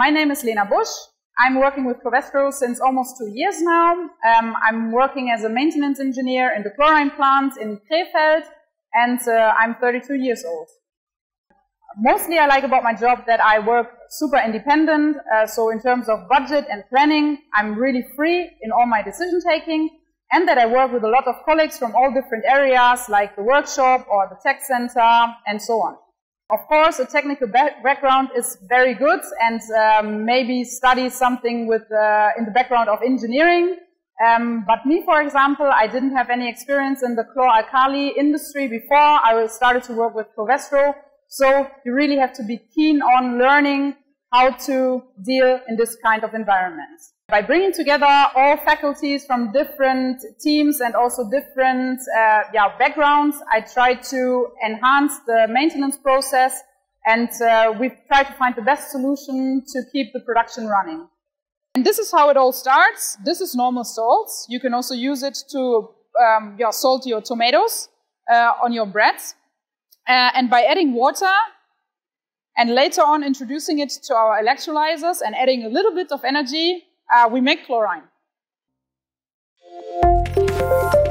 My name is Lena. I'm working with Covestro since almost 2 years now. I'm working as a maintenance engineer in the chlorine plant in Krefeld, and I'm 32 years old. Mostly I like about my job that I work super independent, so in terms of budget and planning, I'm really free in all my decision taking, and that I work with a lot of colleagues from all different areas, like the workshop or the tech center, and so on. Of course, a technical background is very good, and maybe study something with in the background of engineering. But me, for example, I didn't have any experience in the chlor-alkali industry before I started to work with Covestro. So you really have to be keen on learning how to deal in this kind of environment. By bringing together all faculties from different teams and also different backgrounds, I try to enhance the maintenance process, and we try to find the best solution to keep the production running. And this is how it all starts. This is normal salt. You can also use it to salt your tomatoes on your bread. And by adding water and later on introducing it to our electrolyzers and adding a little bit of energy, we make chlorine.